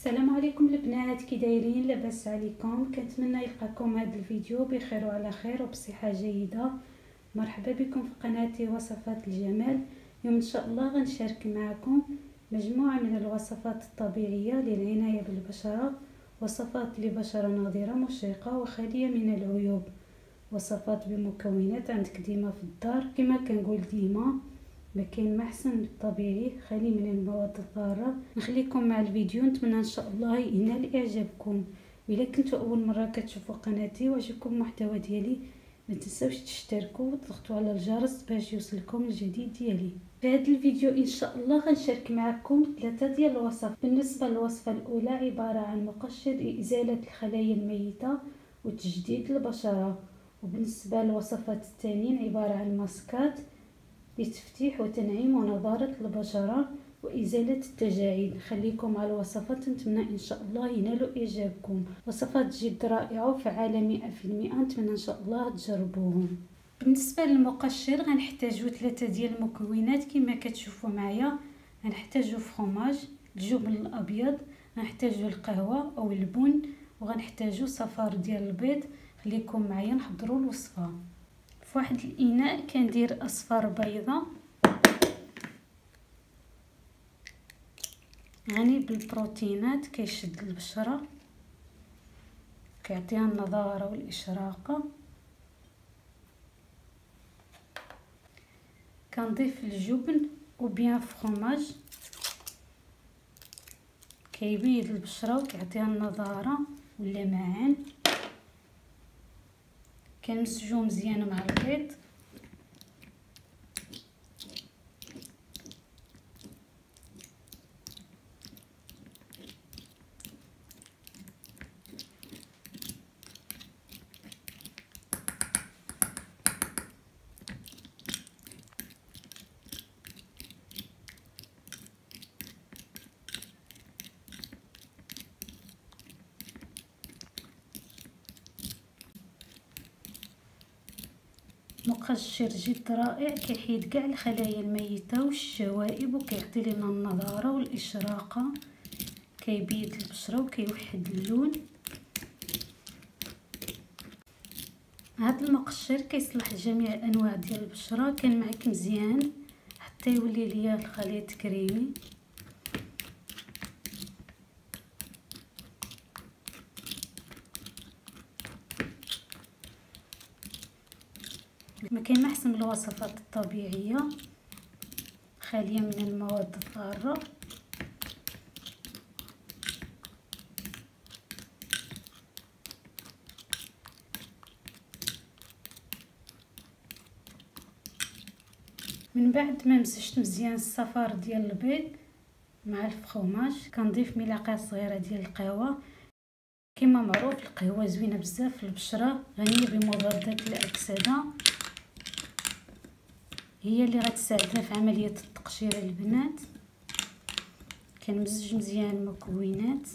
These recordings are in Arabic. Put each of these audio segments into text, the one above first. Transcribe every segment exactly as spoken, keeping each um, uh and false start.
السلام عليكم البنات، كي دايرين؟ لاباس عليكم؟ كنتمنى يلقاكم هذا الفيديو بخير وعلى خير وبصحه جيده. مرحبا بكم في قناتي وصفات الجمال. اليوم ان شاء الله غنشارك معكم مجموعه من الوصفات الطبيعيه للعنايه بالبشره، وصفات لبشره ناضره مشرقه وخاليه من العيوب، وصفات بمكونات عندك ديما في الدار. كما كنقول ديما ما كاين ما احسن من الطبيعي خالي من المواد الضاره. نخليكم مع الفيديو، نتمنى ان شاء الله ينال اعجابكم. الا كنتوا اول مره كتشوفوا قناتي وعجبكم المحتوى ديالي، ما تنساوش تشتركوا وتضغطوا على الجرس باش يوصلكم الجديد ديالي. في هذا الفيديو ان شاء الله غنشارك معكم ثلاثه ديال الوصفات. بالنسبه للوصفه الاولى عباره عن مقشر لازاله الخلايا الميته وتجديد البشره، وبالنسبه للوصفات الثانيين عباره عن ماسكات لتفتيح وتنعيم ونضارة البشرة وإزالة التجاعيد. خليكم على الوصفات، نتمنى إن شاء الله ينالوا إعجابكم. وصفات جد رائعة وفعالة مئة في المئة، نتمنى إن شاء الله تجربوهم. بالنسبة للمقشر غنحتاجو ثلاثة ديال المكونات كما كتشوفوا معايا. غنحتاجو فرomاج، الجبن الأبيض، غنحتاجو القهوة أو البن، وغنحتاجو صفار ديال البيض. خليكم معايا نحضروا الوصفة. في واحد الاناء كندير اصفار بيضه غني بالبروتينات، كيشد البشره كيعطيها النضاره والاشراقه. كنضيف الجبن وبيان فرomاج، كيبيض البشره وكيعطيها النضاره واللمعان. كنمزجو مزيان مع البيض. مقشر جد رائع، كيحيد كاع الخلايا الميته والشوائب وكيعطي لنا النضاره والاشراقه، كيبيض البشره وكيوحد اللون. هذا المقشر كيصلح لجميع الانواع ديال البشره، كان معك مزيان حتى يولي ليا الخليط كريمي. ما كاين ما احسن من الوصفات الطبيعيه خاليه من المواد الضاره. من بعد ما مزجت مزيان الصفار ديال البيض مع الفرomاج، كنضيف ملعقه صغيره ديال القهوه. كما معروف القهوه زوينه بزاف في البشره، غنيه بمضادات الاكسده، هي اللي غتساعدنا في عمليه التقشير البنات. كنمزج مزيان المكونات.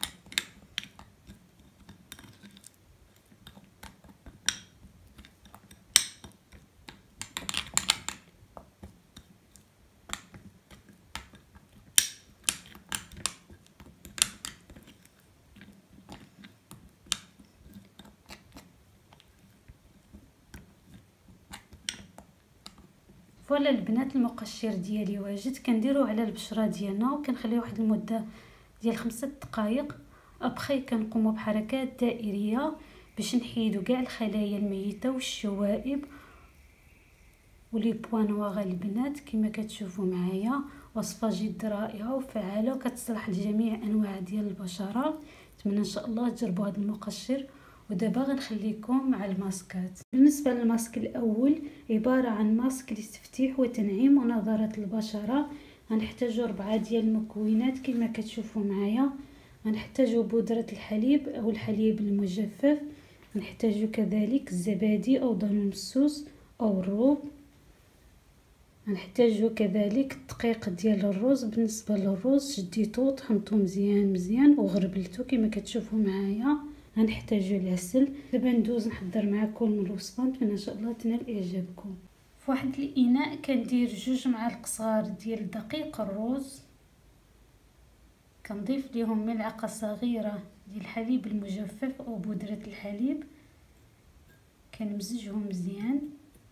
فوالا البنات، المقشر ديالي واجد. كنديرو على البشره ديالنا وكنخليه واحد المده ديال خمسة دقائق. ابخي كنقوموا بحركات دائريه باش نحيدو كاع الخلايا الميته والشوائب ولي بوانواغ. البنات كما كتشوفوا معايا وصفه جد رائعه وفعاله وكتصلح لجميع انواع ديال البشره. نتمنى ان شاء الله تجربوا هذا المقشر. ودابا غنخليكم مع الماسكات. بالنسبه للماسك الاول عباره عن ماسك لتفتيح وتنعيم ونضاره البشره. غنحتاجو أربعة ديال المكونات كما كتشوفوا معايا. غنحتاجو بودره الحليب او الحليب المجفف، غنحتاجو كذلك الزبادي او دانون مسوس او الروب، غنحتاجو كذلك الدقيق ديال الرز. بالنسبه للرز شديتو طحنتو مزيان مزيان وغربلتو كما كتشوفوا معايا. غنحتاجو العسل. دابا ندوز نحضر معكم الوصفه، نتمنى ان شاء الله تنال اعجابكم. في واحد الاناء كندير جوج معالق صغار ديال دقيق الرز، كنضيف ليهم ملعقه صغيره ديال الحليب المجفف او بودره الحليب، كنمزجهم مزيان.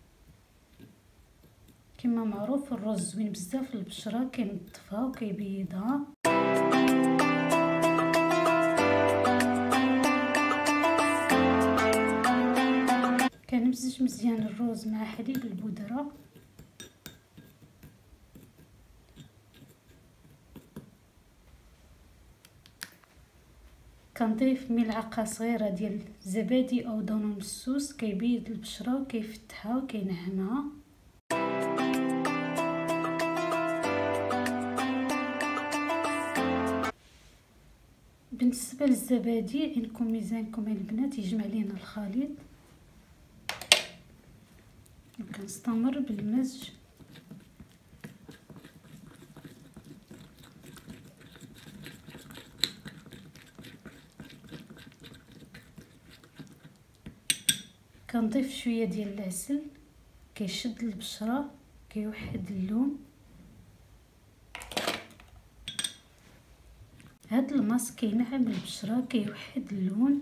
كما معروف الرز زوين بزاف للبشره، كينظفها وكيبيضها. كنمزج مزيان الرز مع حليب البودره. كنضيف ملعقه صغيره ديال الزبادي او دانون مسوس، كيبيض البشره وكيفتحها وكينعمها. بالنسبه للزبادي عندكم ميزانكم البنات يجمع لينا الخليط، وكنستمر بالمزج. كنضيف شويه ديال العسل، كيشد البشره، كيوحد اللون. هاد الماسك كينعم البشره، كيوحد اللون.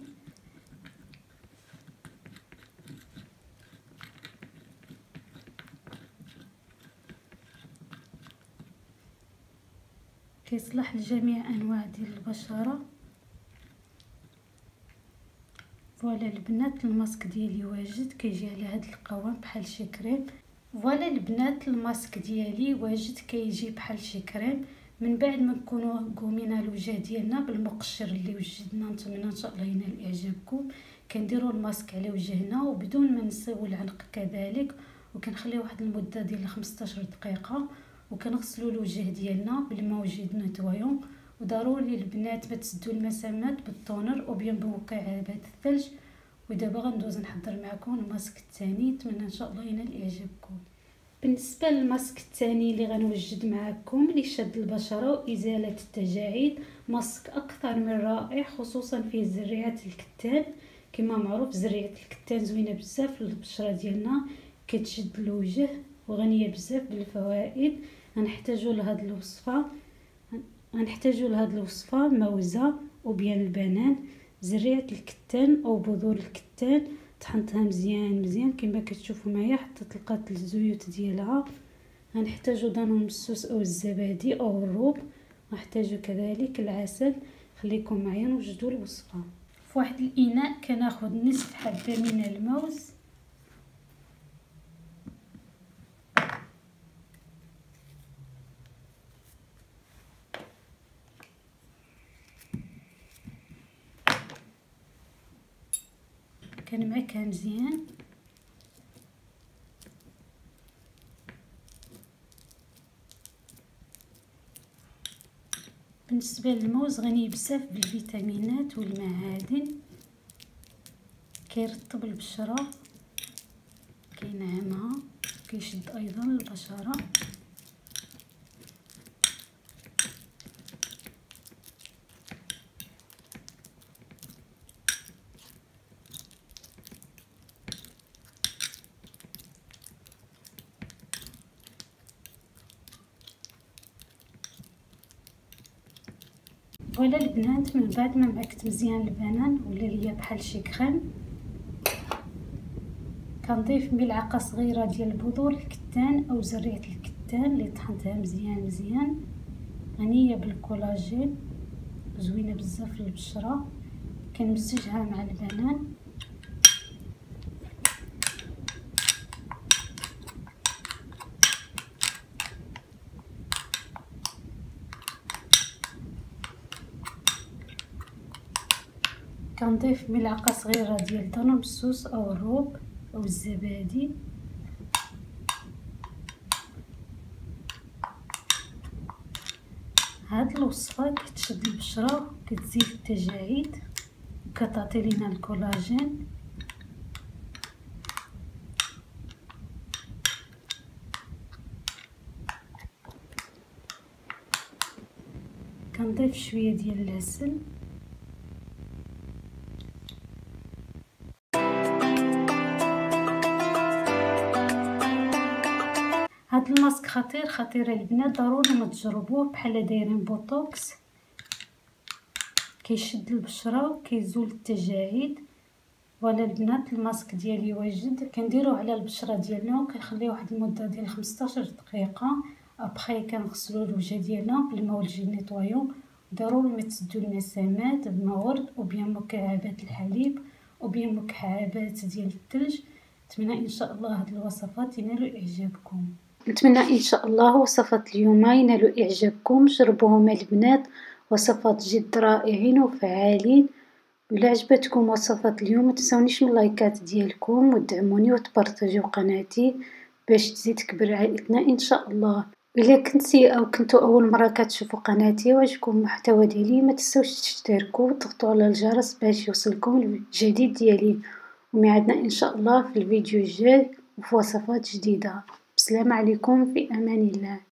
كيصلح لجميع انواع ديال البشره. فوالا البنات الماسك ديالي واجد، كيجي على هاد القوام بحال شي كريم. فوالا البنات الماسك ديالي واجد، كيجي بحال شي كريم. من بعد ما نكونوا قومينا الوجه ديالنا بالمقشر اللي وجدنا، نتمنى ان شاء الله ينال اعجابكم. كنديروا الماسك على وجهنا وبدون ما نسيو العنق كذلك، وكنخليه واحد المده ديال خمسطاش دقيقه، وكنغسلوا الوجه ديالنا بالماء وجيد نيطويون. وضروري البنات ما تسدوا المسامات بالطونر او بيان بمكعبات الثلج. ودابا غندوز نحضر معكم الماسك الثاني، نتمنى ان شاء الله ينال اعجابكم. بالنسبه للماسك الثاني اللي غنوجد معكم لشد البشره وازاله التجاعيد، ماسك اكثر من رائع، خصوصا فيه زريعه الكتان. كما معروف زريعه الكتان زوينه بزاف للبشره ديالنا، كتشد الوجه وغنيه بزاف بالفوائد. غنحتاجوا لهاد الوصفه غنحتاجوا لهاد الوصفه موزه وبيان البنان، زريعه الكتان او بذور الكتان، طحنتها مزيان مزيان كما كتشوفوا معايا حتى طلقات الزيوت ديالها. غنحتاجوا دانون مسوس او الزبادي او الروب. غنحتاجوا كذلك العسل. خليكم معايا نوجدوا الوصفه. في واحد الاناء كناخذ نصف حبه من الموز، كنمعكها مزيان. بالنسبه للموز غني بزاف بالفيتامينات والمعادن، كيرطب البشره، كينعمها، كيشد ايضا البشره. ولا البنات من بعد ما معكت مزيان البنان ولا ليا بحال شي كريم، كنضيف ملعقه صغيره ديال بذور الكتان او زريعه الكتان اللي طحنتها مزيان مزيان، غنيه بالكولاجين، زوينه بزاف للبشره. كنمزجها مع البنان. كنضيف ملعقه صغيره ديال دانون مسوس او الروب او الزبادي. هاد الوصفه كتشد البشره، كتزيد التجاعيد، كتعطي لينا الكولاجين. كنضيف شويه ديال العسل. هاد الماسك خطير خطير البنات، ضروري ما تجربوه، بحال دايرين بوتوكس. كيشد البشرة وكيزول التجاعيد. ولا البنات الماسك ديالي واجد، كنديروه على البشرة ديالنا وكنخليه واحد المده ديال خمسطاش دقيقه. ابخي كنغسلو الوجه ديالنا بالماء والجيل نيطوايو. ضروري ما تسدو المسامات بماء ورد وبيان مكعبات الحليب وبيان مكعبات ديال الثلج. نتمنى ان شاء الله هاد الوصفات ينالوا اعجابكم. نتمنى ان شاء الله وصفات اليوم ينالوا اعجابكم. جربوهم البنات، وصفات جد رائعين وفعالين. ولا عجبتكم وصفات اليوم ما تنسونيش من اللايكات ديالكم وتدعموني وتبارطاجيو قناتي باش تزيد تكبر عائلتنا ان شاء الله. الا كنتي او كنتو اول مره كتشوفوا قناتي وعجبكم المحتوى ديالي ما تنسوش تشتركوا وتضغطوا على الجرس باش يوصلكم الجديد ديالي. وميعادنا ان شاء الله في الفيديو الجاي وفي وصفات جديده. بسلام عليكم، في امان الله.